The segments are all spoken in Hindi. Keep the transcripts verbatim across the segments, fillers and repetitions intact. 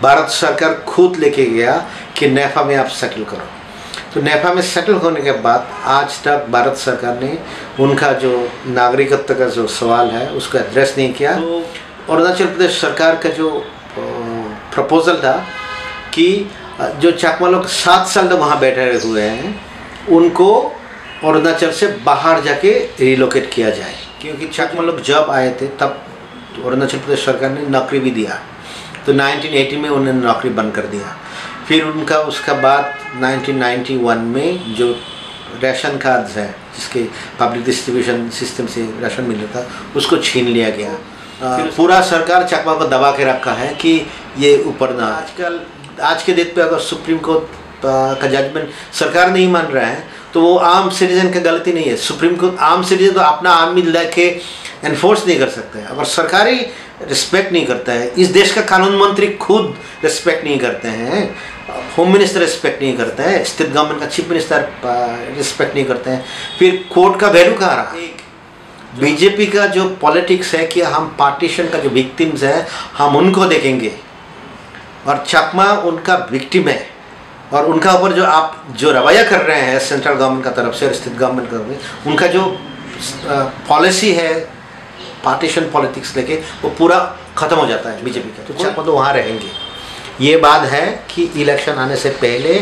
भारत सरकार खुद लेके गया कि नेफा में आप सेटल करो। तो नेफा में सेटल होने के बाद आज तक भारत सरकार ने उनका जो नागरिकत्व का जो सवाल है उसको एड्रेस नहीं किया। तो अरुणाचल प्रदेश सरकार का जो प्रपोजल था कि जो चकमा लोग सात साल तक वहाँ बैठे हुए हैं उनको अरुणाचल से बाहर जाके रिलोकेट किया जाए, क्योंकि चकमा लोग जब आए थे तब अरुणाचल प्रदेश सरकार ने नौकरी भी दिया। तो नाइनटीन एटी में उन्होंने नौकरी बंद कर दिया। फिर उनका उसका बाद नाइनटीन नाइंटी वन में जो राशन कार्ड्स है जिसके पब्लिक डिस्ट्रीब्यूशन सिस्टम से राशन मिल रहा था उसको छीन लिया गया। पूरा सरकार चकमा को दबा के रखा है कि ये ऊपर ना। आजकल आज के डेट पे अगर सुप्रीम कोर्ट का जजमेंट सरकार नहीं मान रहा है तो वो आम सिटीजन का गलती नहीं है। सुप्रीम कोर्ट आम सिटीजन तो अपना आदमी लेके एनफोर्स नहीं कर सकते हैं। अगर सरकारी रिस्पेक्ट नहीं करता है, इस देश का कानून मंत्री खुद रिस्पेक्ट नहीं करते हैं, होम मिनिस्टर रिस्पेक्ट नहीं करता है, स्टेट गवर्नमेंट का चीफ मिनिस्टर रिस्पेक्ट नहीं करते हैं, फिर कोर्ट का वैल्यू कहाँ रहा। बीजेपी का जो पॉलिटिक्स है कि हम पार्टीशन का जो विक्टिम्स है हम उनको देखेंगे और चकमा उनका विक्टिम है, और उनका ऊपर जो आप जो रवैया कर रहे हैं सेंट्रल गवर्नमेंट का तरफ से और स्टेट गवर्नमेंट का तरफ से उनका जो पॉलिसी है पार्टीशन पॉलिटिक्स लेके वो पूरा ख़त्म हो जाता है बीजेपी का। तो चकमा तो वहाँ रहेंगे। ये बात है कि इलेक्शन आने से पहले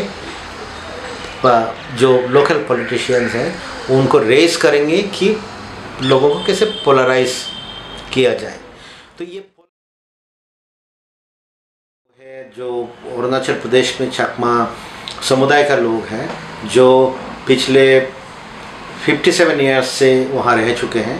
जो लोकल पॉलिटिशियंस हैं उनको रेस करेंगे कि लोगों को कैसे पोलराइज किया जाए। तो ये है जो अरुणाचल प्रदेश में चकमा समुदाय का लोग हैं जो पिछले सत्तावन इयर्स से वहाँ रह चुके हैं,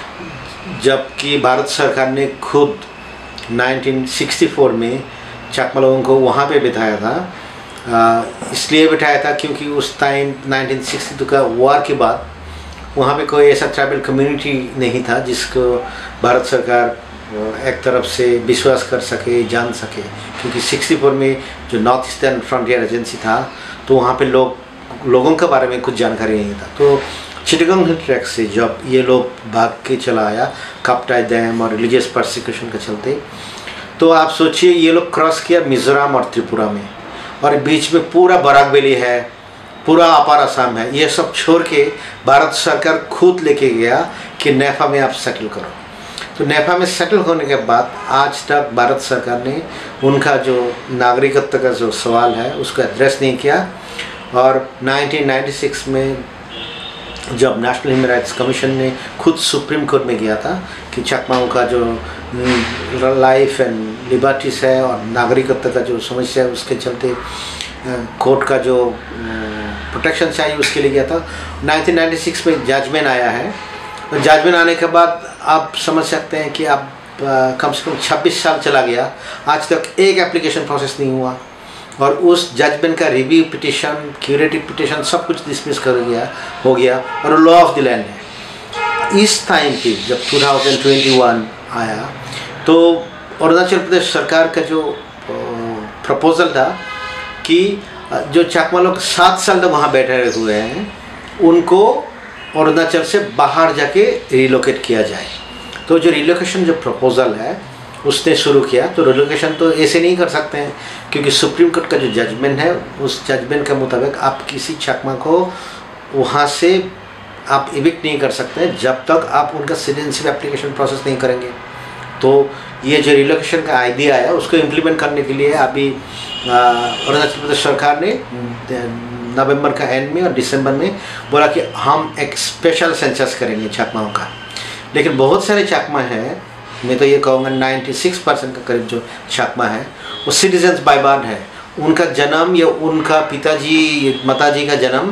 जबकि भारत सरकार ने खुद नाइनटीन सिक्सटी फोर में चकमा लोगों को वहाँ पे बिठाया था। आ, इसलिए बिठाया था क्योंकि उस टाइम नाइनटीन सिक्सटी टू का वॉर के बाद वहाँ पे कोई ऐसा ट्राइबल कम्युनिटी नहीं था जिसको भारत सरकार एक तरफ से विश्वास कर सके, जान सके, क्योंकि सिक्सटी फोर में जो नॉर्थ ईस्टर्न फ्रंटियर एजेंसी था तो वहाँ पे लोग लोगों के बारे में कुछ जानकारी नहीं था। तो चिटगांव हिल ट्रैक से जब ये लोग भाग के चला आया काप्टाई डैम और रिलीजियस परसिक्यूशन के चलते, तो आप सोचिए ये लोग क्रॉस किया मिज़ोरम और त्रिपुरा में, और बीच में पूरा बराक वैली है, पूरा अपार असम है, ये सब छोड़ के भारत सरकार खुद लेके गया कि नेफा में आप सेटल करो। तो नेफा में सेटल होने के बाद आज तक भारत सरकार ने उनका जो नागरिकत्व का जो सवाल है उसको एड्रेस नहीं किया। और नाइनटीन नाइंटी सिक्स में जब नेशनल ह्यूमन राइट्स कमीशन ने खुद सुप्रीम कोर्ट में गया था कि चकमाओं का जो लाइफ एंड लिबर्टीज है और नागरिकत्व का जो समस्या है उसके चलते कोर्ट का जो प्रोटेक्शन चाहिए उसके लिए गया था। नाइनटीन नाइंटी सिक्स में जजमेंट आया है। तो जजमेंट आने के बाद आप समझ सकते हैं कि आप कम से कम छब्बीस साल चला गया, आज तक एक एप्लीकेशन प्रोसेस नहीं हुआ, और उस जजमेंट का रिव्यू पिटिशन, क्यूरेटिव पिटिशन सब कुछ डिसमिस कर गया हो गया और लॉ ऑफ द लैंड है। इस टाइम पे जब टू थाउजेंड ट्वेंटी वन आया तो अरुणाचल प्रदेश सरकार का जो प्रपोजल था कि जो चकमा लोग सात साल तक वहाँ बैठे हुए हैं उनको अरुणाचल से बाहर जाके रिलोकेट किया जाए। तो जो रिलोकेशन जो प्रपोजल है उसने शुरू किया। तो रिलोकेशन तो ऐसे नहीं कर सकते हैं क्योंकि सुप्रीम कोर्ट का जो जजमेंट है उस जजमेंट के मुताबिक आप किसी चकमा को वहाँ से आप इविक्ट नहीं कर सकते जब तक आप उनका सिटीजनशिप एप्लीकेशन प्रोसेस नहीं करेंगे। तो ये जो रिलोकेशन का आइडिया है उसको इम्प्लीमेंट करने के लिए अभी अरुणाचल प्रदेश सरकार ने नवंबर का एंड में और दिसंबर में बोला कि हम एक स्पेशल सेंसस करेंगे चकमाओं का। लेकिन बहुत सारे चकमा हैं, मैं तो ये कहूँगा छियानवे परसेंट का करीब जो चकमा है वो सिटीजन्स बाय बर्थ है। उनका जन्म या उनका पिताजी माताजी का जन्म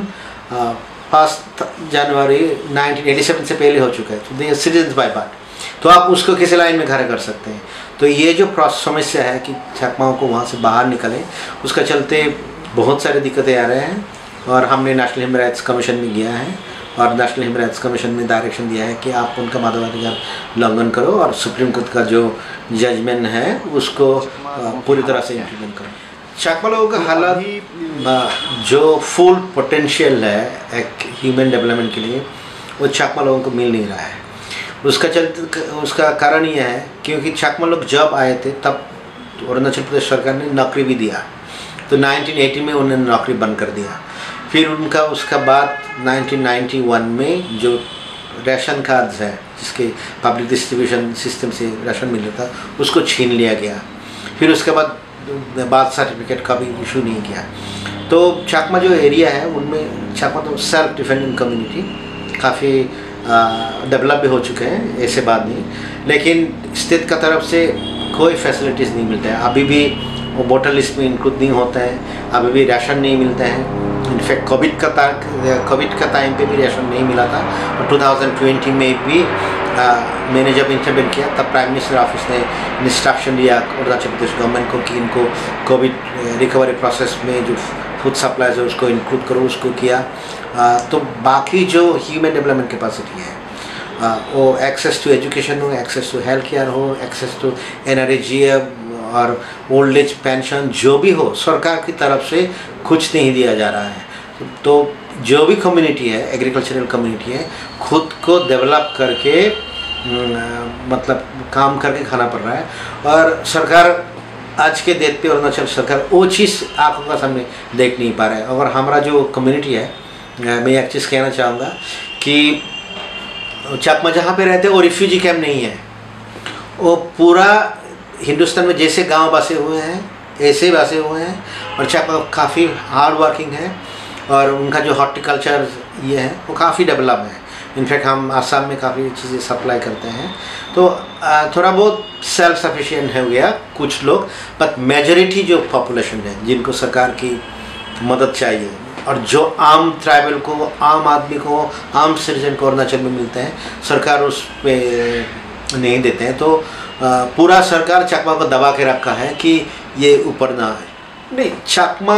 फर्स्ट जनवरी नाइनटीन एटी सेवन से पहले हो चुका है, तो दे सिटीजन्स बाय बर्थ। तो आप उसको किसी लाइन में खड़ा कर सकते हैं। तो ये जो समस्या है कि चकमाओं को वहाँ से बाहर निकलें, उसका चलते बहुत सारी दिक्कतें आ रहे हैं। और हमने नेशनल ह्यूमन राइट्स कमीशन में गया है और नेशनल ह्यूमन राइट्स कमीशन ने डायरेक्शन दिया है कि आप उनका मानवाधिकार उल्लंघन करो और सुप्रीम कोर्ट का जो जजमेंट है उसको पूरी तरह से इम्प्लीमेंट करो। चकमा लोगों का हालात जो फुल पोटेंशियल है एक ह्यूमन डेवलपमेंट के लिए वो चकमा लोगों को मिल नहीं रहा है। उसका चलते उसका कारण यह है क्योंकि चकमा लोग जब आए थे तब तो अरुणाचल प्रदेश सरकार ने नौकरी भी दिया। तो नाइनटीन एटी में उन्होंने नौकरी बंद कर दिया। फिर उनका उसका बाद नाइनटीन नाइंटी वन में जो राशन कार्ड्स है, जिसके पब्लिक डिस्ट्रीब्यूशन सिस्टम से राशन मिल रहा था, उसको छीन लिया गया। फिर उसके बाद बार्थ सर्टिफिकेट का भी इशू नहीं किया। तो चाकमा जो एरिया है उनमें चाकमा तो सेल्फ डिफेंडिंग कम्युनिटी काफ़ी डेवलप भी हो चुके हैं, ऐसे बात नहीं, लेकिन स्टेट का तरफ से कोई फैसिलिटीज़ नहीं मिलता है। अभी भी वो वोटर लिस्ट में इंक्लूड नहीं होता है, अभी भी राशन नहीं मिलता है। इनफैक्ट कोविड का कोविड का टाइम पे भी राशन नहीं मिला था, और टू थाउजेंड ट्वेंटी में भी आ, मैंने जब इंटरव्यू किया तब प्राइम मिनिस्टर ऑफिस ने इंस्ट्रक्शन दिया अरुणाचल प्रदेश गवर्नमेंट को कि इनको कोविड रिकवरी प्रोसेस में जो फूड सप्लाईज है उसको इंक्लूड करो, उसको किया। आ, तो बाकी जो ह्यूमन डेवलपमेंट कैपेसिटी है, आ, वो एक्सेस टू एजुकेशन हो, एक्सेस टू हेल्थ केयर हो, access to N R A G और ओल्ड एज पेंशन जो भी हो, सरकार की तरफ से कुछ नहीं दिया जा रहा है। तो जो भी कम्युनिटी है, एग्रीकल्चरल कम्युनिटी है, खुद को डेवलप करके मतलब काम करके खाना पड़ रहा है। और सरकार आज के डेट पे अरुणाचल सरकार वो चीज़ आंखों का सामने देख नहीं पा रहा है। और हमारा जो कम्युनिटी है, मैं एक चीज़ कहना चाहूँगा कि चाकमा जहाँ पे रहते हैं वो रिफ्यूजी कैंप नहीं है। वो पूरा हिंदुस्तान में जैसे गांव बसे हुए हैं ऐसे बसे हुए हैं, और चाकमा काफ़ी हार्ड वर्किंग है, और उनका जो हॉर्टिकल्चर ये है वो काफ़ी डेवलप है। इनफैक्ट हम आसाम में काफ़ी चीज़ें सप्लाई करते हैं, तो थोड़ा बहुत सेल्फ सफिशिएंट हो गया कुछ लोग, बट मेजॉरिटी जो पॉपुलेशन है जिनको सरकार की मदद चाहिए, और जो आम ट्राइबल को, आम आदमी को, आम सिटीजन को अरुणाचल में मिलते हैं, सरकार उस पर नहीं देते हैं। तो पूरा सरकार चाकमा को दबा के रखा है कि ये ऊपर ना आए। नहीं, चाकमा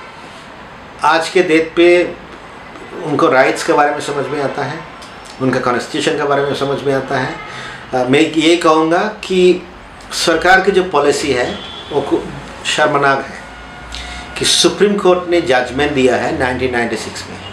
आज के डेट पे उनको राइट्स के बारे में समझ में आता है, उनका कॉन्स्टिट्यूशन के बारे में समझ में आता है। आ, मैं ये कहूँगा कि सरकार की जो पॉलिसी है वो शर्मनाक है कि सुप्रीम कोर्ट ने जजमेंट दिया है नाइनटीन नाइंटी सिक्स में,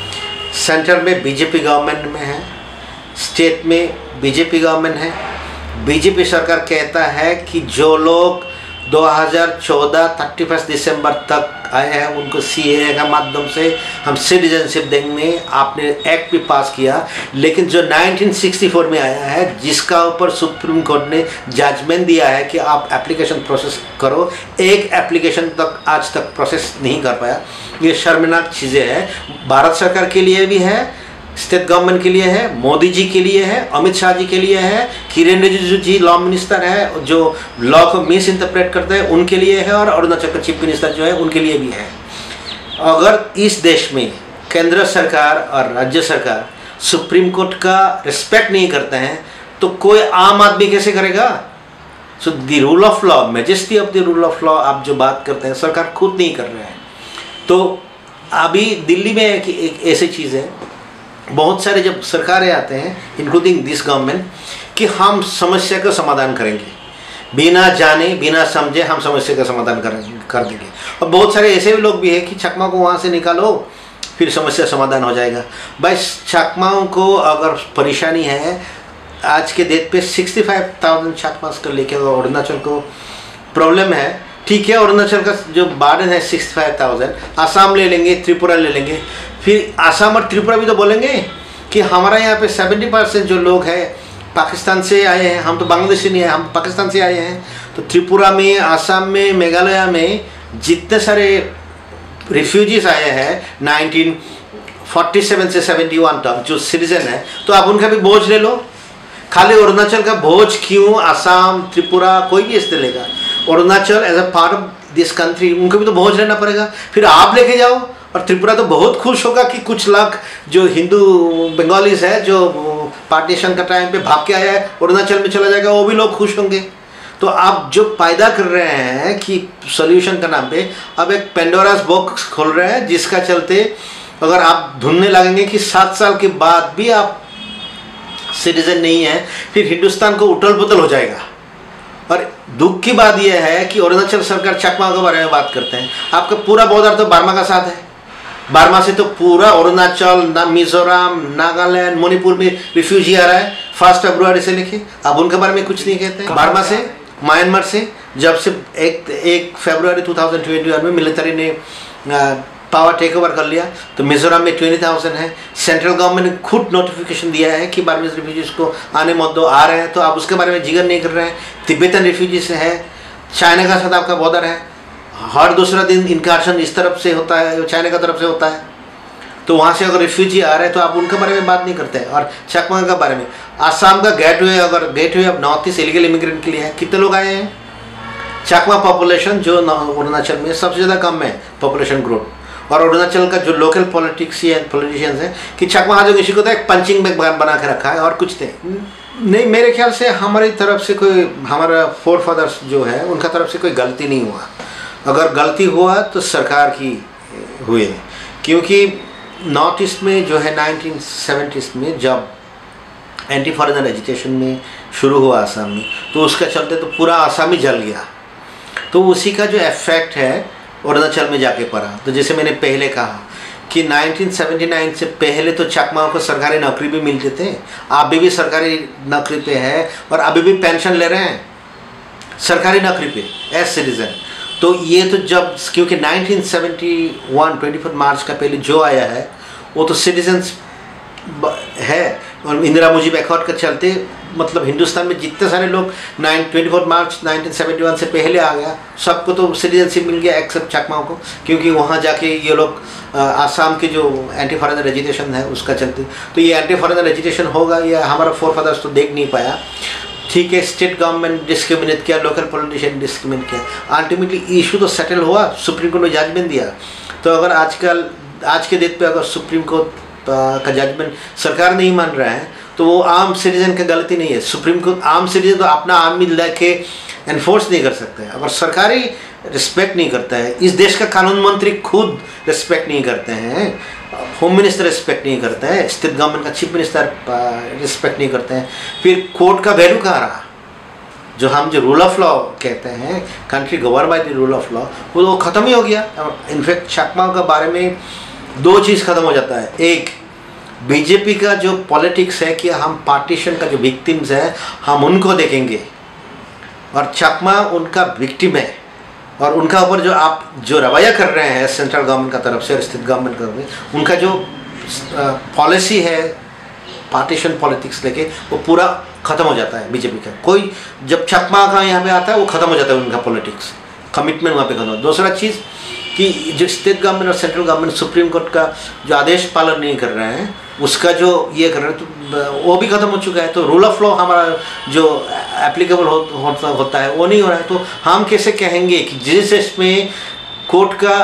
सेंटर में बीजेपी गवर्नमेंट में है, स्टेट में बीजेपी गवर्नमेंट है। बीजेपी सरकार कहता है कि जो लोग दो हज़ार चौदह थर्टी फर्स्ट दिसंबर तक आए हैं उनको सी ए ए का माध्यम से हम सिटीजनशिप देंगे। आपने एक्ट भी पास किया, लेकिन जो नाइनटीन सिक्सटी फोर में आया है जिसका ऊपर सुप्रीम कोर्ट ने जजमेंट दिया है कि आप एप्लीकेशन प्रोसेस करो, एक एप्लीकेशन तक आज तक प्रोसेस नहीं कर पाया। ये शर्मनाक चीज़ें हैं, भारत सरकार के लिए भी है, स्टेट गवर्नमेंट के लिए है, मोदी जी के लिए है, अमित शाह जी के लिए है, किरेन रिजिजू जी लॉ मिनिस्टर है जो लॉ को मिस इंटरप्रेट करते हैं उनके लिए है, और अरुणाचल का चीफ मिनिस्टर जो है उनके लिए भी है। अगर इस देश में केंद्र सरकार और राज्य सरकार सुप्रीम कोर्ट का रिस्पेक्ट नहीं करते हैं तो कोई आम आदमी कैसे करेगा? So the rule of law, majesty of the rule of law आप जो बात करते हैं सरकार खुद नहीं कर रहे हैं। तो अभी दिल्ली में एक, एक ऐसी चीज़ है, बहुत सारे जब सरकारें आते हैं इंक्लूडिंग दिस गवर्नमेंट कि हम समस्या का समाधान करेंगे, बिना जाने बिना समझे हम समस्या का समाधान करेंगे कर देंगे। और बहुत सारे ऐसे भी लोग भी हैं कि चकमा को वहाँ से निकालो फिर समस्या समाधान हो जाएगा। बस चकमाओं को अगर परेशानी है आज के डेट पे सिक्सटी फाइव थाउजेंड चकमास को लेकर अरुणाचल को प्रॉब्लम है, ठीक है, अरुणाचल का जो बार्डन है सिक्सटी फाइव थाउजेंड, आसाम ले लेंगे, त्रिपुरा ले लेंगे, फिर आसाम और त्रिपुरा भी तो बोलेंगे कि हमारा यहाँ पे सेवेंटी परसेंट जो लोग हैं पाकिस्तान से आए हैं, हम तो बांग्लादेश से नहीं आए, हम पाकिस्तान से आए हैं। तो त्रिपुरा में, आसाम में, मेघालय में जितने सारे रिफ्यूजीज आए हैं नाइनटीन फोर्टी सेवन से सेवेंटी वन तक जो सिटीजन है, तो आप उनका भी बोझ ले लो। खाली अरुणाचल का बोझ क्यों? आसाम, त्रिपुरा, कोई भी इससे लेगा, Arunachal as a part of this country उनको भी तो बोझ लेना पड़ेगा। फिर आप लेके जाओ, और त्रिपुरा तो बहुत खुश होगा कि कुछ लाख जो हिंदू बंगालीज है जो पार्टीशन का टाइम पे भाग के आया है अरुणाचल में चला जाएगा, वो भी लोग खुश होंगे। तो आप जो पैदा कर रहे हैं कि सोल्यूशन का नाम पे अब एक पेंडोरास बॉक्स खोल रहे हैं, जिसका चलते अगर आप ढूंढने लगेंगे कि सात साल के बाद भी आप सिटीजन नहीं है, फिर हिंदुस्तान को उथल पुथल हो जाएगा। और दुख की बात यह है कि अरुणाचल सरकार चकमा के बारे में बात करते हैं, आपका पूरा बॉर्डर तो बर्मा का साथ है, बर्मा से तो पूरा अरुणाचल, ना मिजोरम, नागालैंड, मणिपुर में रिफ्यूजी आ रहा है फर्स्ट फरवरी से लेके, अब उनके बारे में कुछ नहीं कहते हैं। बर्मा से, म्यांमार से जब से एक एक फरवरी टू थाउजेंड ट्वेंटी वन में मिलिट्री ने पावर टेक ओवर कर लिया, तो मिजोरम में ट्वेंटी थाउजेंड है। सेंट्रल गवर्नमेंट ने खुद नोटिफिकेशन दिया है कि बार्मीज रिफ्यूजीज को आने मत दो, आ रहे हैं, तो आप उसके बारे में जिक्र नहीं कर रहे हैं। तिब्बतन रिफ्यूजीज है, चाइना का साथ आपका बॉर्डर है, हर दूसरा दिन इनकार्शन इस तरफ से होता है, चाइना का तरफ से होता है, तो वहाँ से अगर रिफ्यूजी आ रहे हैं तो आप उनके बारे में बात नहीं करते हैं। और चकमा के बारे में, आसाम का गेटवे, अगर गेटवे अब नॉर्थ ईस्ट इलीगल इमिग्रेंट के लिए है, कितने लोग आए हैं? चकमा पॉपुलेशन जो अरुणाचल में सबसे ज़्यादा कम है पॉपुलेशन ग्रोथ, और अरुणाचल का जो लोकल पॉलिटिक्स या पॉलिटिशियंस हैं कि चकमा जो किसी को तो एक पंचिंग बैग बना के रखा है और कुछ थे नहीं। मेरे ख्याल से हमारी तरफ से कोई, हमारा फोर फादर्स जो है उनका तरफ से कोई गलती नहीं हुआ। अगर गलती हुआ तो सरकार की हुई, क्योंकि नॉर्थ ईस्ट में जो है नाइनटीन सेवेंटीज़ में जब एंटी फॉरेनर एजिटेशन में शुरू हुआ आसाम में, तो उसका चलते तो पूरा आसाम ही जल गया। तो उसी का जो इफेक्ट है अरुणाचल में जाके पड़ा। तो जैसे मैंने पहले कहा कि नाइनटीन सेवेंटी नाइन से पहले तो चकमाओं को सरकारी नौकरी भी मिलते थे, अभी भी सरकारी नौकरी पे है और अभी भी पेंशन ले रहे हैं सरकारी नौकरी पे एज सिटीजन। तो ये तो जब, क्योंकि नाइनटीन सेवेंटी वन चौबीस मार्च का पहले जो आया है वो तो सिटीजन्स है, और इंदिरा मुजीब एकॉर्ड के चलते मतलब हिंदुस्तान में जितने सारे लोग nine twenty four March nineteen seventy one से पहले आ गया, सबको तो सिटीजनशिप मिल गया एक्सेप्ट चकमाओं को, क्योंकि वहाँ जाके ये लोग आसाम के जो एंटी फॉरेनर एजिटेशन है उसका चलते। तो ये एंटी फॉरेनर एजिटेशन होगा, ये हमारा फोर फादर्स तो देख नहीं पाया। ठीक है, स्टेट गवर्नमेंट डिस्क्रिमिनेट किया, लोकल पॉलिटिशियन डिस्क्रिमिनेट किया, अल्टीमेटली इशू तो सेटल हुआ, सुप्रीम कोर्ट ने जजमेंट दिया। तो अगर आजकल आज के डेट पे अगर सुप्रीम कोर्ट का जजमेंट सरकार नहीं मान रहा है तो वो आम सिटीजन की गलती नहीं है। सुप्रीम कोर्ट, आम सिटीजन तो अपना आर्मी लेके एनफोर्स नहीं कर सकता है। अगर सरकारी रिस्पेक्ट नहीं करता है, इस देश का कानून मंत्री खुद रिस्पेक्ट नहीं करते हैं, होम मिनिस्टर रिस्पेक्ट नहीं करते हैं, स्टेट गवर्नमेंट का चीफ मिनिस्टर रिस्पेक्ट नहीं करते हैं, फिर कोर्ट का वैल्यू कहाँ रहा? जो हम जो रूल ऑफ लॉ कहते हैं, country govern by the rule of law, वो तो ख़त्म ही हो गया। इनफैक्ट चकमाओं के बारे में दो चीज़ ख़त्म हो जाता है। एक, बीजेपी का जो पॉलिटिक्स है कि हम पार्टीशन का जो विक्टिम्स है हम उनको देखेंगे, और चकमा उनका विक्टिम है, और उनका ऊपर जो आप जो रवैया कर रहे हैं सेंट्रल गवर्नमेंट का तरफ से और स्टेट गवर्नमेंट का तरफ से, उनका जो पॉलिसी है पार्टीशन पॉलिटिक्स लेके, वो पूरा ख़त्म हो जाता है बीजेपी का। कोई जब चकमा का यहाँ पे आता है वो ख़त्म हो जाता है उनका पॉलिटिक्स, कमिटमेंट वहाँ पे खत्म। दूसरा चीज़ कि जो स्टेट गवर्नमेंट और सेंट्रल गवर्नमेंट सुप्रीम कोर्ट का जो आदेश पालन नहीं कर रहे हैं, उसका जो ये कर रहे हैं, तो वो भी ख़त्म हो चुका है। तो रूल ऑफ लॉ हमारा जो एप्लीकेबल हो, होता होता है वो नहीं हो रहा है। तो हम कैसे कहेंगे कि जिस देश में कोर्ट का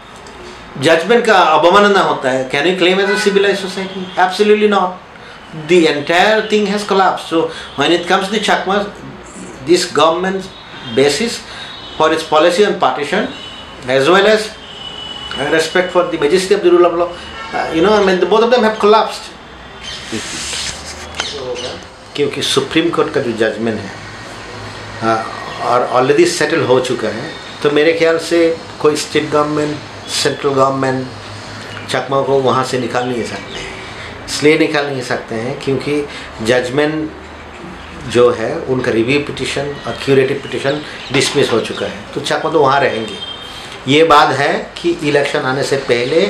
जजमेंट का अवमानना होता है, can you claim as a civilized society? Absolutely not. The entire thing has collapsed. So when it comes to the Chakmas, this government's basis for its policy on partition, as well as respect for the majesty of the rule of law, uh, you know, I mean, the, both of them have collapsed. क्योंकि सुप्रीम कोर्ट का जो जजमेंट है uh, और ऑलरेडी सेटल हो चुका है, तो मेरे ख्याल से कोई state government, central government Chakma को वहाँ से निकाल नहीं सकते हैं। इसलिए निकाल नहीं सकते हैं क्योंकि जजमेंट जो है उनका रिव्यू पिटिशन और क्यूरेटिव पिटिशन डिसमिस हो चुका है, तो चकमा तो वहाँ रहेंगे। ये बात है कि इलेक्शन आने से पहले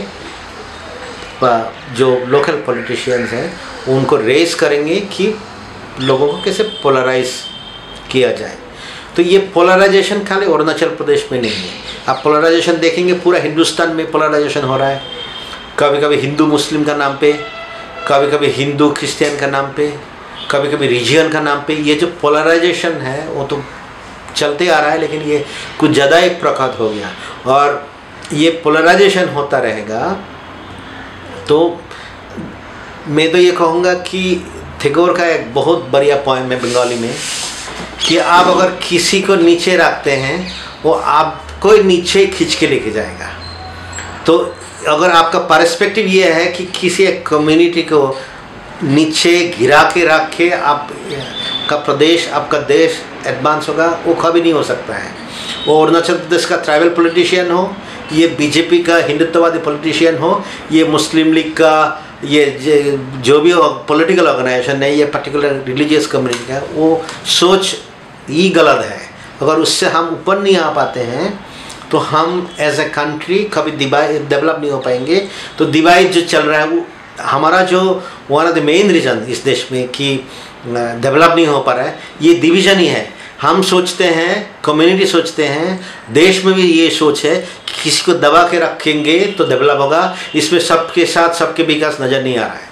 जो लोकल पॉलिटिशियंस हैं उनको रेस करेंगे कि लोगों को कैसे पोलराइज किया जाए। तो ये पोलराइजेशन खाली अरुणाचल प्रदेश में नहीं है, आप पोलराइजेशन देखेंगे पूरा हिंदुस्तान में पोलराइजेशन हो रहा है। कभी कभी हिंदू मुस्लिम का नाम पे, कभी कभी हिंदू क्रिश्चियन का नाम पे, कभी कभी रिजियन का नाम पे, ये जो पोलराइजेशन है वो तो चलते आ रहा है, लेकिन ये कुछ ज़्यादा एक प्रकट हो गया और ये पोलराइजेशन होता रहेगा। तो मैं तो ये कहूँगा कि टैगोर का एक बहुत बढ़िया पोएम है बंगाली में कि आप अगर किसी को नीचे रखते हैं वो आपको नीचे खींच के लेके जाएगा। तो अगर आपका पर्सपेक्टिव ये है कि किसी एक कम्युनिटी को नीचे गिरा के रख के आपका प्रदेश, आपका देश एडवांस होगा, वो कभी नहीं हो सकता है। वो अरुणाचल प्रदेश का ट्राइबल पॉलिटिशियन हो, ये बीजेपी का हिंदुत्ववादी पॉलिटिशियन हो, ये मुस्लिम लीग का, ये जो भी पॉलिटिकल ऑर्गेनाइजेशन है, ये पर्टिकुलर रिलीजियस कम्युनिटी का, वो सोच ही गलत है। अगर उससे हम ऊपर नहीं आ पाते हैं तो हम एज ए कंट्री कभी डिवाइड डेवलप नहीं हो पाएंगे। तो डिवाइड जो चल रहा है वो हमारा जो one of the main reason इस देश में कि डेवलप नहीं हो पा रहा है, ये डिवीज़न ही है। हम सोचते हैं, कम्युनिटी सोचते हैं, देश में भी ये सोच है कि किसी को दबा के रखेंगे तो डेवलप होगा। इसमें सबके साथ सबके विकास नज़र नहीं आ रहा है।